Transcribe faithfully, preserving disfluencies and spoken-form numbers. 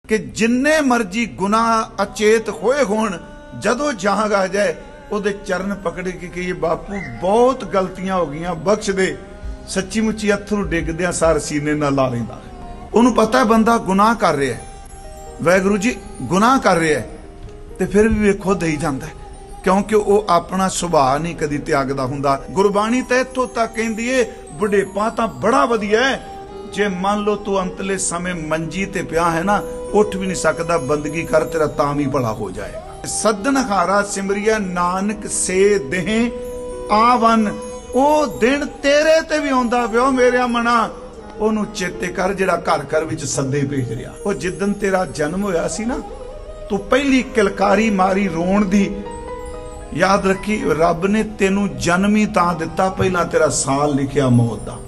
कि जिन्ने मर्जी गुनाह अचेत होए होण, जदों जाग आ जाए उहदे चरण पकड़ के कहिए बापू बहुत गलतियां हो गईयां, बख्श दे। सच्ची मुच्ची अथरू डिगदियां सार सीने नाल ला लैंदा। उहनूं पता है बंदा गुनाह कर रहा है, वाहिगुरू जी गुनाह कर रहा है, ते फिर भी वेखो देई जांदा है, क्योंकि वह अपना सुभाव नहीं कदी त्यागदा हुंदा। गुरबाणी तो इत्थों तक कहंदी है बुढ़ेपा तां बड़ा वधिया है, जे मान लो तू अंतले समय मंजी ते पिया है ना, उठ भी नहीं सकदा, बंदगी कर तेरा तां भी भला हो जाएगा। सदन हारा सिमरिया नानक से देह आवन, ओ दिन तेरे ते भी आउंदा पियो मेरे मना, ओनू चेते कर जिहड़ा घर घर विच सद्दे भेज रिहा। ओ जिद्दन तेरा जन्म होया सी ना, तू पहली किलकारी मारी रोण दी, याद रखी रब ने तेनू जन्म ही तां दिता, पहला तेरा साल लिखिया मौत दा।